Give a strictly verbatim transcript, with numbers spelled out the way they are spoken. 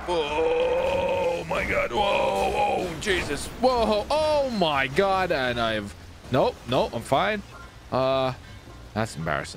Oh my god. Whoa, whoa, Jesus. Whoa, oh my god. And I've nope, nope, I'm fine. Uh that's embarrassing.